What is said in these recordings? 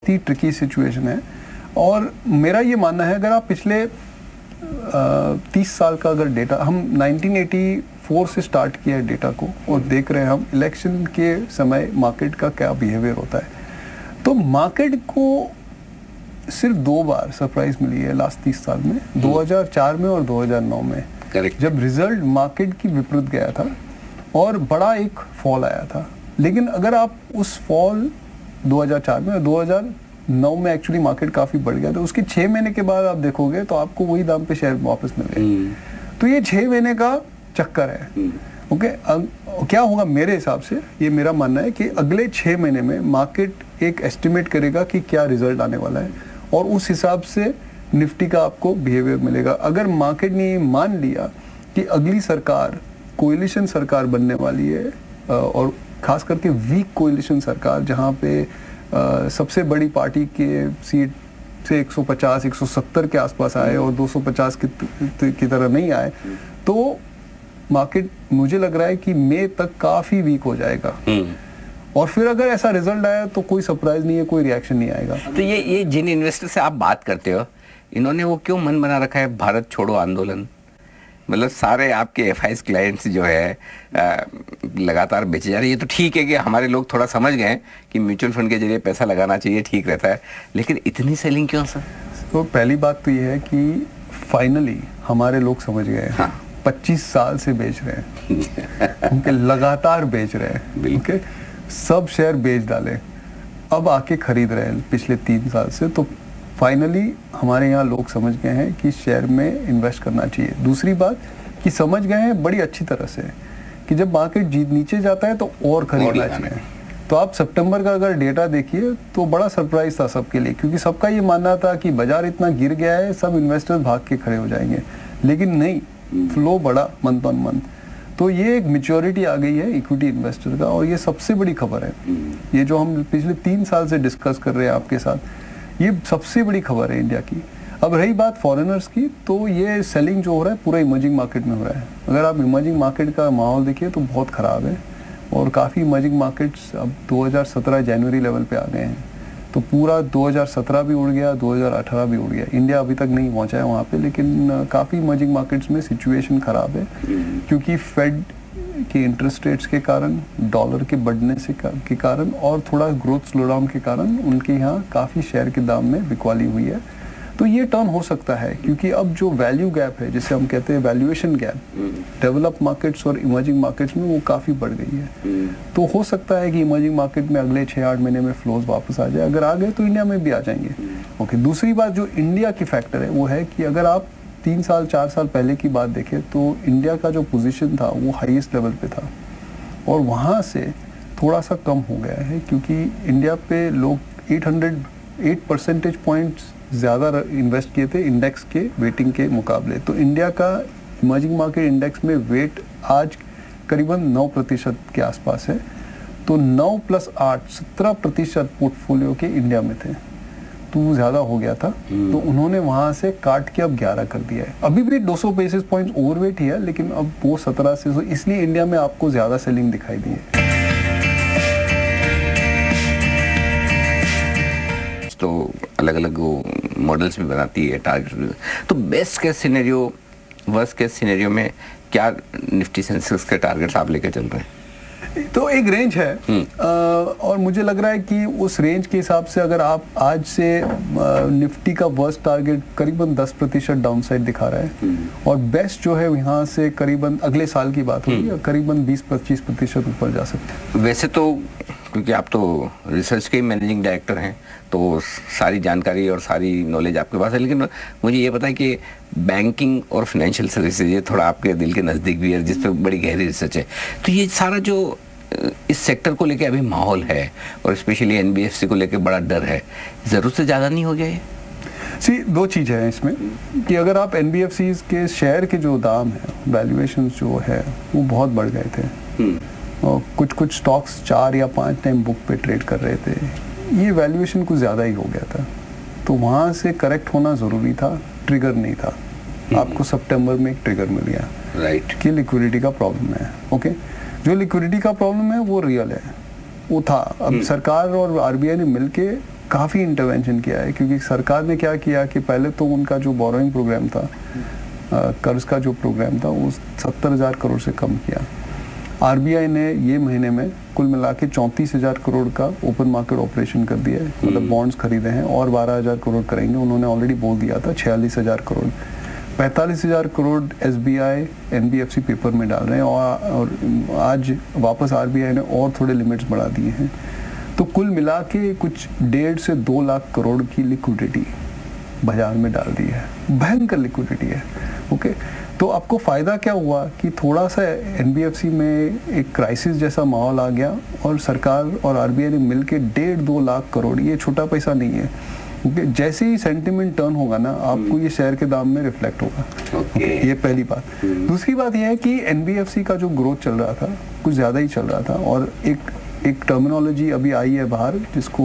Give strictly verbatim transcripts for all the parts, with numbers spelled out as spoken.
Tricky situation है। और मेरा ये मानना है, अगर आप पिछले तीस साल का अगर डेटा, हम नाइनटीन एटी फोर से स्टार्ट किया है डेटा को, और देख रहे हैं हम इलेक्शन के समय मार्केट का क्या बिहेवियर होता है, तो मार्केट को सिर्फ दो बार सरप्राइज मिली है लास्ट तीस साल में, दो हज़ार चार में और दो हज़ार नौ में। करेक्ट। जब रिजल्ट मार्केट की विपरीत गया था और बड़ा एक फॉल आया था। लेकिन अगर आप उस फॉल दो हज़ार चार में और दो हज़ार नौ में एक्चुअली मार्केट काफी बढ़ गया, तो उसके छह महीने के बाद आप देखोगे तो आपको वही दाम पे शेयर वापस मिल गए। तो ये छह महीने का चक्कर है। ओके, क्या होगा मेरे हिसाब से, ये मेरा मानना है कि अगले छह महीने में मार्केट एक एस्टिमेट करेगा कि क्या रिजल्ट आने वाला है, और उस हिसाब से निफ्टी का आपको बिहेवियर मिलेगा। अगर मार्केट ने ये मान लिया कि अगली सरकार कोएलिशन सरकार बनने वाली है, और खास करके वीक कोएलिशन सरकार, जहां पे आ, सबसे बड़ी पार्टी के सीट से एक सौ पचास एक सौ सत्तर के आसपास आए और दो सौ पचास की, की तरह नहीं आए, तो मार्केट मुझे लग रहा है कि मई तक काफी वीक हो जाएगा। और फिर अगर ऐसा रिजल्ट आया तो कोई सरप्राइज नहीं है, कोई रिएक्शन नहीं आएगा। तो ये ये जिन इन्वेस्टर से आप बात करते हो, इन्होंने वो क्यों मन बना रखा है भारत छोड़ो आंदोलन? मतलब सारे आपके एफ आई क्लाइंट्स जो है आ, लगातार बेचे जा रहे हैं। ये तो ठीक है कि हमारे लोग थोड़ा समझ गए कि म्यूचुअल फंड के जरिए पैसा लगाना चाहिए, ठीक रहता है, लेकिन इतनी सेलिंग क्यों सर? तो पहली बात तो ये है कि फाइनली हमारे लोग समझ गए हैं। हाँ। पच्चीस साल से बेच रहे हैं उनके लगातार बेच रहे हैं, ओके, सब शेयर बेच डाले, अब आके खरीद रहे हैं पिछले तीन साल से। तो फाइनली हमारे यहाँ लोग समझ गए हैं कि शेयर में इन्वेस्ट करना चाहिए। दूसरी बात कि समझ गए हैं बड़ी अच्छी तरह से कि जब मार्केट जीत नीचे जाता है तो और खरीदना चाहिए। तो आप सितंबर का अगर डेटा देखिए तो बड़ा सरप्राइज था सबके लिए, क्योंकि सबका ये मानना था कि बाजार इतना गिर गया है, सब इन्वेस्टर्स भाग के खड़े हो जाएंगे, लेकिन नहीं, फ्लो बढ़ा मंथ ऑन मंथ। तो ये एक मैच्योरिटी आ गई है इक्विटी इन्वेस्टर का, और ये सबसे बड़ी खबर है। ये जो हम पिछले तीन साल से डिस्कस कर रहे हैं आपके साथ, ये सबसे बड़ी खबर है इंडिया की। अब रही बात फॉरेनर्स की, तो ये सेलिंग जो हो रहा है पूरा इमर्जिंग मार्केट में हो रहा है। अगर आप इमर्जिंग मार्केट का माहौल देखिए तो बहुत ख़राब है, और काफ़ी इमर्जिंग मार्केट्स अब दो हज़ार सत्रह जनवरी लेवल पे आ गए हैं। तो पूरा दो हज़ार सत्रह भी उड़ गया, दो हज़ार अठारह भी उड़ गया। इंडिया अभी तक नहीं पहुंचा है वहाँ पे, लेकिन काफ़ी इमर्जिंग मार्केट्स में सिचुएशन ख़राब है, क्योंकि फेड के इंटरेस्ट रेट्स के कारण, डॉलर के बढ़ने से के कारण, और थोड़ा ग्रोथ स्लोडाउन के कारण उनके यहाँ काफ़ी शेयर के दाम में बिकवाली हुई है। तो ये टर्न हो सकता है, क्योंकि अब जो वैल्यू गैप है, जिसे हम कहते हैं वैल्यूएशन गैप, डेवलप मार्केट्स और इमर्जिंग मार्केट्स में वो काफ़ी बढ़ गई है। तो हो सकता है कि इमर्जिंग मार्केट में अगले छः आठ महीने में फ्लोज वापस आ जाए। अगर आ गए तो इंडिया में भी आ जाएंगे। ओके, दूसरी बात जो इंडिया की फैक्टर है वो है कि अगर आप तीन साल चार साल पहले की बात देखें तो इंडिया का जो पोजीशन था वो हाईएस्ट लेवल पे था, और वहाँ से थोड़ा सा कम हो गया है, क्योंकि इंडिया पे लोग आठ परसेंटेज पॉइंट्स ज़्यादा इन्वेस्ट किए थे इंडेक्स के वेटिंग के मुकाबले। तो इंडिया का इमर्जिंग मार्केट इंडेक्स में वेट आज करीबन नौ प्रतिशत के आसपास है। तो नौ प्लस आठ सत्रह प्रतिशत पोर्टफोलियो के इंडिया में थे, तो ज़्यादा हो गया था। तो उन्होंने वहाँ से काट के अब ग्यारह कर दिया है। अभी भी दो सौ बेसिस पॉइंट्स ओवरवेट ही है, लेकिन अब वो सत्रह से, इसलिए इंडिया में आपको ज़्यादा सेलिंग दिखाई दी है। तो अलग अलग वो मॉडल्स भी बनाती है, टारगेट भी। तो best case scenario, worst case scenario में क्या निफ्टी सेंसेक्स के टारगेट्स आप लेकर चल रहे हैं? तो एक रेंज है, आ, और मुझे लग रहा है कि उस रेंज के हिसाब से अगर आप आज से निफ्टी का वर्स्ट टारगेट करीबन दस प्रतिशत डाउनसाइड दिखा रहा है, और बेस्ट जो है यहाँ से करीबन अगले साल की बात होगी, करीबन बीस पच्चीस प्रतिशत ऊपर जा सकते हैं। वैसे तो क्योंकि आप तो रिसर्च के मैनेजिंग डायरेक्टर हैं, तो सारी जानकारी और सारी नॉलेज आपके पास है, लेकिन मुझे ये पता है कि बैंकिंग और फाइनेंशियल सर्विसेज ये थोड़ा आपके दिल के नज़दीक भी है, जिस पर बड़ी गहरी रिसर्च है। तो ये सारा जो इस सेक्टर को लेके अभी माहौल है, और specially N B F C को लेके बड़ा डर है, ज़रूरत से ज़्यादा नहीं हो गया ये? सी दो चीज़ है इसमें कि अगर आप एन बी एफ सीज़ के शेयर के जो दाम है, वैल्यूएशन जो है वो बहुत बढ़ गए थे, और कुछ कुछ स्टॉक्स चार या पाँच टाइम बुक पे ट्रेड कर रहे थे, ये वैल्यूएशन कुछ ज़्यादा ही हो गया था। तो वहाँ से करेक्ट होना ज़रूरी था, ट्रिगर नहीं था। आपको सितंबर में एक ट्रिगर मिल गया, राइट, कि लिक्विडिटी का प्रॉब्लम है। ओके, जो लिक्विडिटी का प्रॉब्लम है वो रियल है, वो था। अब सरकार और आर बी आई ने मिलके काफ़ी इंटरवेंशन किया है, क्योंकि सरकार ने क्या किया कि पहले तो उनका जो बोरोइंग प्रोग्राम था, कर्ज का जो प्रोग्राम था, वो सत्तर हज़ार करोड़ से कम किया। आरबीआई ने ये महीने में कुल मिला के चौंतीस हज़ार करोड़ का ओपन मार्केट ऑपरेशन कर दिया है, मतलब बॉन्ड्स खरीदे हैं, और बारह हज़ार करोड़ करेंगे। उन्होंने ऑलरेडी बोल दिया था छियालीस हज़ार करोड़। पैंतालीस हज़ार करोड़ एसबीआई एनबीएफसी पेपर में डाल रहे हैं, और, और आज वापस आरबीआई ने और थोड़े लिमिट्स बढ़ा दिए हैं। तो कुल मिला के कुछ डेढ़ से दो लाख करोड़ की लिक्विडिटी बाजार में डाल दी है, भयंकर लिक्विडिटी है। ओके, तो आपको फ़ायदा क्या हुआ कि थोड़ा सा एनबीएफसी में एक क्राइसिस जैसा माहौल आ गया, और सरकार और आरबीआई ने मिलके डेढ़ दो लाख करोड़, ये छोटा पैसा नहीं है। ओके, जैसे ही सेंटिमेंट टर्न होगा ना, आपको ये शेयर के दाम में रिफ्लेक्ट होगा। ओके, ये पहली बात। दूसरी बात यह है कि एनबीएफसी का जो ग्रोथ चल रहा था कुछ ज़्यादा ही चल रहा था, और एक एक टर्मिनोलॉजी अभी आई है बाहर जिसको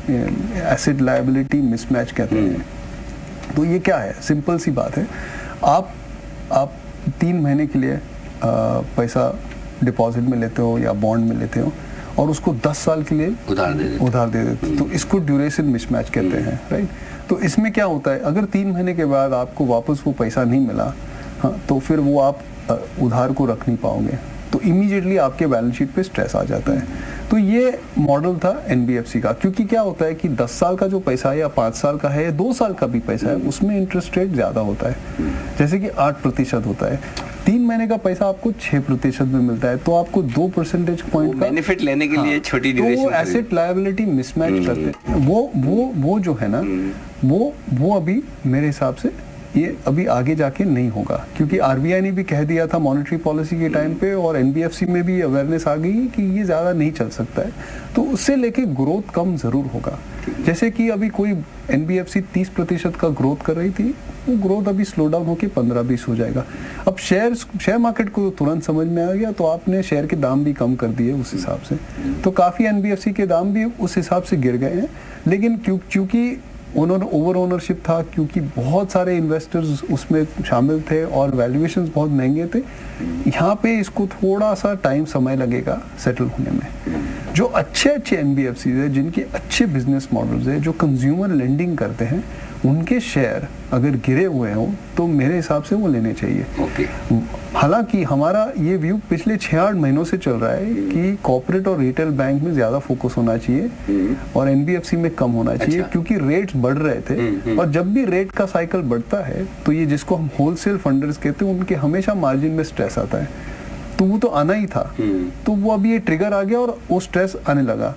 एसेट लायबिलिटी मिसमैच कहते हैं। तो ये क्या है? सिंपल सी बात है, आप आप तीन महीने के लिए आ, पैसा डिपॉजिट में लेते हो या बॉन्ड में लेते हो, और उसको दस साल के लिए उधार दे देते उधार दे देते तो इसको ड्यूरेशन मिसमैच कहते हैं, राइट। तो इसमें क्या होता है, अगर तीन महीने के बाद आपको वापस वो पैसा नहीं मिला, हाँ, तो फिर वो आप उधार को रख नहीं पाओगे, तो इमीडिएटली आपके बैलेंस शीट पे स्ट्रेस आ जाता है। तो ये मॉडल था एनबीएफसी का, क्योंकि क्या होता है कि दस साल का जो पैसा है या पाँच साल का है या दो साल का भी पैसा है, उसमें इंटरेस्ट रेट ज़्यादा होता है, जैसे कि आठ प्रतिशत होता है। तीन महीने का पैसा आपको छः प्रतिशत में मिलता है, तो आपको दो परसेंटेज पॉइंट का बेनिफिट लेने के हाँ, लिए छोटी ड्यूरेशन, तो वो एसेट लायबिलिटी मिसमैच करते हैं। वो वो वो जो है ना, वो वो अभी मेरे हिसाब से ये अभी आगे जाके नहीं होगा, क्योंकि आरबीआई ने भी कह दिया था मॉनेटरी पॉलिसी के टाइम पे, और एनबीएफसी में भी अवेयरनेस आ गई कि ये ज़्यादा नहीं चल सकता है, तो उससे लेके ग्रोथ कम ज़रूर होगा। जैसे कि अभी कोई एनबीएफसी तीस प्रतिशत का ग्रोथ कर रही थी, वो ग्रोथ अभी स्लो डाउन होकर पंद्रह बीस हो जाएगा। अब शेयर शेयर मार्केट को तुरंत समझ में आ गया, तो आपने शेयर के दाम भी कम कर दिए उस हिसाब से, तो काफ़ी एनबीएफसी के दाम भी उस हिसाब से गिर गए हैं। लेकिन क्यों क्योंकि ओनर ओवर ओनरशिप था, क्योंकि बहुत सारे इन्वेस्टर्स उसमें शामिल थे और वैल्यूएशंस बहुत महंगे थे, यहाँ पे इसको थोड़ा सा टाइम समय लगेगा सेटल होने में। जो अच्छे अच्छे एनबीएफसी है, जिनके अच्छे बिजनेस मॉडल्स है, जो कंज्यूमर लेंडिंग करते हैं, उनके शेयर अगर गिरे हुए हों तो मेरे हिसाब से वो लेने चाहिए। okay. हालांकि हमारा ये व्यू पिछले छः आठ महीनों से चल रहा है कि कॉर्पोरेट और रिटेल बैंक में ज़्यादा फोकस होना चाहिए hmm. और एनबीएफसी में कम होना चाहिए, अच्छा। क्योंकि रेट्स बढ़ रहे थे hmm. और जब भी रेट का साइकिल बढ़ता है तो ये जिसको हम होलसेल फंडर्स कहते हैं, उनके हमेशा मार्जिन में स्ट्रेस आता है, तो वो तो आना ही था hmm. तो वो अभी ये ट्रिगर आ गया और वो स्ट्रेस आने लगा।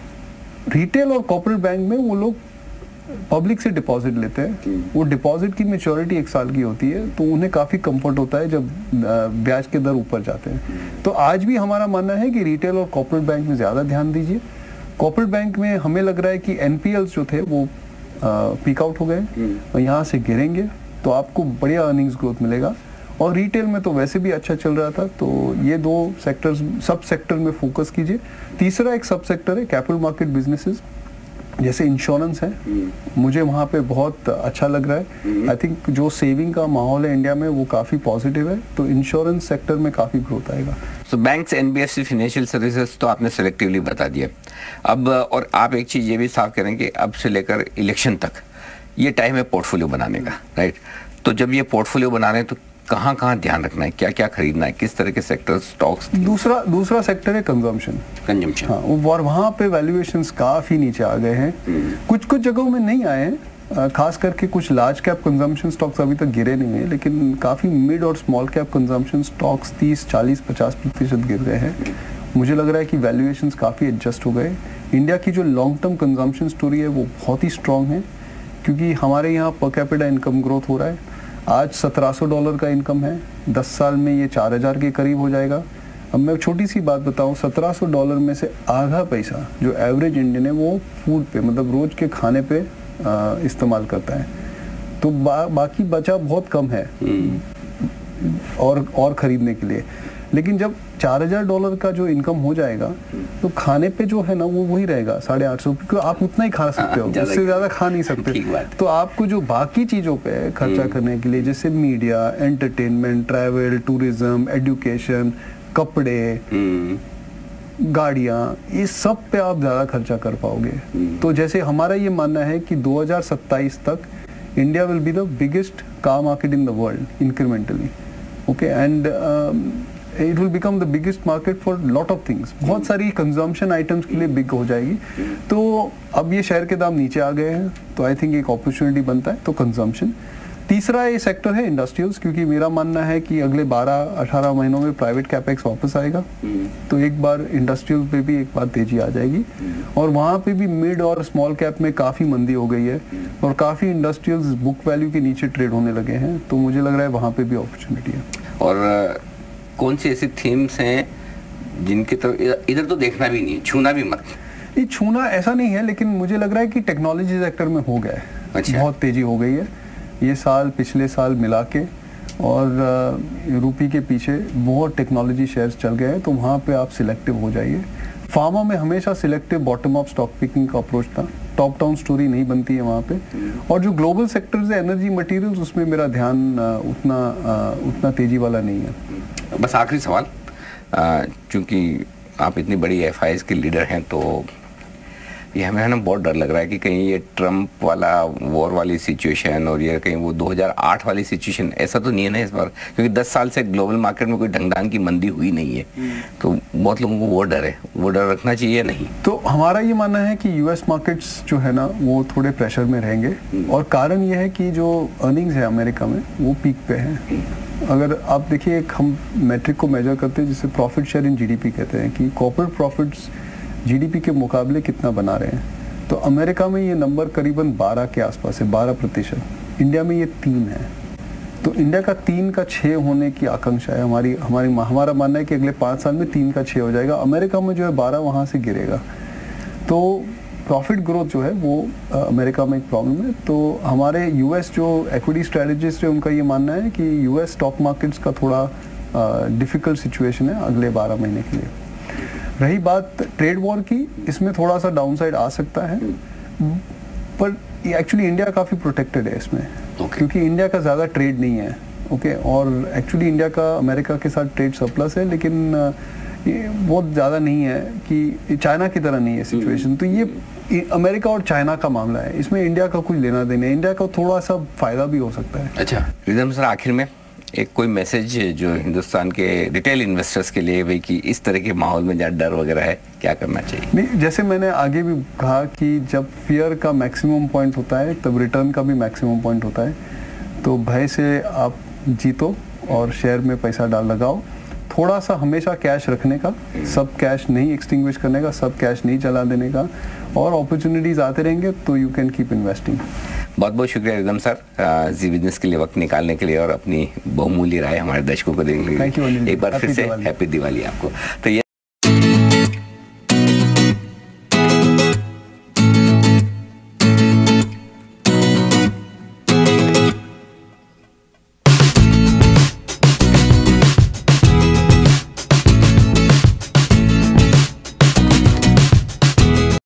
रिटेल और कॉर्पोरेट बैंक में वो लोग पब्लिक से डिपॉजिट लेते हैं, वो डिपॉजिट की मैच्योरिटी एक साल की होती है, तो उन्हें काफ़ी कंफर्ट होता है जब ब्याज के दर ऊपर जाते हैं। तो आज भी हमारा मानना है कि रिटेल और कॉर्पोरेट बैंक में ज़्यादा ध्यान दीजिए। कॉर्पोरेट बैंक में हमें लग रहा है कि एनपीएल्स जो थे वो पीक आउट हो गए और यहाँ से गिरेंगे, तो आपको बढ़िया अर्निंग्स ग्रोथ मिलेगा। और रिटेल में तो वैसे भी अच्छा चल रहा था, तो ये दो सेक्टर्स सब सेक्टर में फोकस कीजिए। तीसरा एक सब सेक्टर है कैपिटल मार्केट बिजनेसेस, जैसे इंश्योरेंस है, मुझे वहाँ पे बहुत अच्छा लग रहा है। आई थिंक जो सेविंग का माहौल है इंडिया में वो काफ़ी पॉजिटिव है, तो इंश्योरेंस सेक्टर में काफ़ी ग्रोथ आएगा। तो बैंक्स, एनबीएफसी, फाइनेंशियल सर्विसेज तो आपने सेलेक्टिवली बता दिया। अब और आप एक चीज़ ये भी साफ करें कि अब से लेकर इलेक्शन तक ये टाइम है पोर्टफोलियो बनाने का, राइट। तो जब ये पोर्टफोलियो बना रहे हैं तो कहाँ कहाँ ध्यान रखना है, क्या क्या खरीदना है, किस तरह के सेक्टर, स्टॉक्स? दूसरा दूसरा सेक्टर है कंजम्पशन। कंजम्पशन, हाँ, और वहाँ पे वैल्यूएशंस काफ़ी नीचे आ गए हैं, कुछ कुछ जगहों में नहीं आए हैं, खास करके कुछ लार्ज कैप कंजम्पशन स्टॉक्स अभी तक गिरे नहीं हैं, लेकिन काफ़ी मिड और स्मॉल कैप कंजम्पशन स्टॉक्स तीस चालीस पचास प्रतिशत गिर गए हैं। मुझे लग रहा है कि वैल्यूएशंस काफ़ी एडजस्ट हो गए। इंडिया की जो लॉन्ग टर्म कंजम्पशन स्टोरी है वो बहुत ही स्ट्रॉन्ग है, क्योंकि हमारे यहाँ पर कैपिटा इनकम ग्रोथ हो रहा है। आज सत्रह सौ डॉलर का इनकम है, दस साल में ये चार हज़ार के करीब हो जाएगा। अब मैं छोटी सी बात बताऊं, सत्रह सौ डॉलर में से आधा पैसा जो एवरेज इंडियन है वो फूड पे, मतलब रोज के खाने पे इस्तेमाल करता है, तो बा, बाकी बचा बहुत कम है और और खरीदने के लिए। लेकिन जब चार हजार डॉलर का जो इनकम हो जाएगा तो खाने पे जो है ना वो वही रहेगा साढ़े आठ सौ, क्योंकि आप उतना ही खा सकते हो, उससे ज्यादा खा नहीं सकते। तो आपको जो बाकी चीजों पे खर्चा करने के लिए, जैसे media, entertainment, travel, tourism, education, कपड़े, गाड़ियाँ, ये सब पे आप ज़्यादा खर्चा कर पाओगे। तो जैसे हमारा ये मानना है कि दो हज़ार सत्ताईस तक India will be the biggest car market in the world incrementally, okay, and it will become the biggest market for lot of things. बहुत सारी कंजम्पशन आइटम्स के लिए बिग हो जाएगी। तो अब ये शेयर के दाम नीचे आ गए हैं, तो आई थिंक एक अपॉर्चुनिटी बनता है तो कंजम्पशन। तीसरा ये सेक्टर है इंडस्ट्रियल्स, क्योंकि मेरा मानना है कि अगले बारह अठारह महीनों में प्राइवेट कैपेक्स वापस आएगा, तो एक बार इंडस्ट्रियल्स पे भी एक बार तेजी आ जाएगी। और वहाँ पे भी मिड और स्मॉल कैप में काफ़ी मंदी हो गई है और काफ़ी इंडस्ट्रियल्स बुक वैल्यू के नीचे ट्रेड होने लगे हैं, तो मुझे लग रहा है वहाँ पे भी अपॉर्चुनिटी है। और कौन सी ऐसी थीम्स हैं जिनके तो इधर तो देखना भी नहीं, छूना भी मत? ये छूना ऐसा नहीं है, लेकिन मुझे लग रहा है कि टेक्नोलॉजी सेक्टर में हो गया है। अच्छा। बहुत तेजी हो गई है ये साल पिछले साल मिला के, और रूपी के पीछे बहुत टेक्नोलॉजी शेयर्स चल गए हैं, तो वहाँ पे आप सिलेक्टिव हो जाइए। फार्मा में हमेशा selective bottom up stock picking का अप्रोच था, टॉप डाउन स्टोरी नहीं बनती है वहाँ पे। और जो ग्लोबल सेक्टर्स है एनर्जी मटेरियल्स, उसमें मेरा ध्यान उतना उतना तेजी वाला नहीं है। बस आखिरी सवाल, क्योंकि आप इतनी बड़ी एफ आई एस के लीडर हैं, तो ये हमें ना बहुत डर लग रहा है कि कहीं ये ट्रम्प वाला वॉर वाली सिचुएशन और ये कहीं वो दो हज़ार आठ वाली सिचुएशन, ऐसा तो नहीं है ना इस बार? क्योंकि दस साल से ग्लोबल मार्केट में कोई ढंगढांग की मंदी हुई नहीं है, तो बहुत लोगों को वो डर है। वो डर रखना चाहिए नहीं? तो हमारा ये मानना है कि यूएस मार्केट्स जो है ना वो थोड़े प्रेशर में रहेंगे, और कारण ये है कि जो अर्निंग्स है अमेरिका में वो पीक पे है। अगर आप देखिए, एक हम मैट्रिक को मेजर करते हैं जिसे प्रॉफिट शेयर इन जीडीपी कहते हैं, कि कॉर्पोरेट प्रॉफिट्स जीडीपी के मुकाबले कितना बना रहे हैं। तो अमेरिका में ये नंबर करीबन बारह के आसपास है, बारह प्रतिशत। इंडिया में ये तीन है, तो इंडिया का तीन का छः होने की आकांक्षा है हमारी हमारी हमारा मानना है कि अगले पाँच साल में तीन का छः हो जाएगा। अमेरिका में जो है बारह वहाँ से गिरेगा, तो प्रॉफिट ग्रोथ जो है वो अमेरिका में एक प्रॉब्लम है। तो हमारे यूएस जो एक्विटी स्ट्रेटजिस्ट है उनका ये मानना है कि यूएस स्टॉक मार्केट्स का थोड़ा डिफिकल्ट सिचुएशन है अगले बारह महीने के लिए। रही बात ट्रेड वॉर की, इसमें थोड़ा सा डाउनसाइड आ सकता है, पर एक्चुअली इंडिया काफ़ी प्रोटेक्टेड है इसमें, okay. क्योंकि इंडिया का ज़्यादा ट्रेड नहीं है, ओके okay? और एक्चुअली इंडिया का अमेरिका के साथ ट्रेड सरप्लस है, लेकिन ये बहुत ज़्यादा नहीं है कि चाइना की तरह नहीं है सिचुएशन। तो ये अमेरिका और चाइना का मामला है, इसमें इंडिया का कुछ लेना देना है, इंडिया का थोड़ा सा फायदा भी हो सकता है। अच्छा रिदम सर, आखिर में एक कोई मैसेज जो हिंदुस्तान के रिटेल इन्वेस्टर्स के लिए भाई कि इस तरह के माहौल में जहाँ डर वगैरह है, क्या करना चाहिए? नहीं, जैसे मैंने आगे भी कहा कि जब फियर का मैक्सिमम पॉइंट होता है तब रिटर्न का भी मैक्सिमम पॉइंट होता है। तो भय से आप जीतो और शेयर में पैसा डाल लगाओ। थोड़ा सा हमेशा कैश रखने का, सब कैश नहीं एक्सटिंग्विश करने का, सब कैश नहीं चला देने का, और अपॉर्चुनिटीज आते रहेंगे तो यू कैन कीप इन्वेस्टिंग। बहुत बहुत शुक्रिया रिदम सर, जी बिजनेस के लिए वक्त निकालने के लिए और अपनी बहुमूल्य राय हमारे दर्शकों को देने के लिए। एक बार फिर से हैप्पी दिवाली आपको। तो ये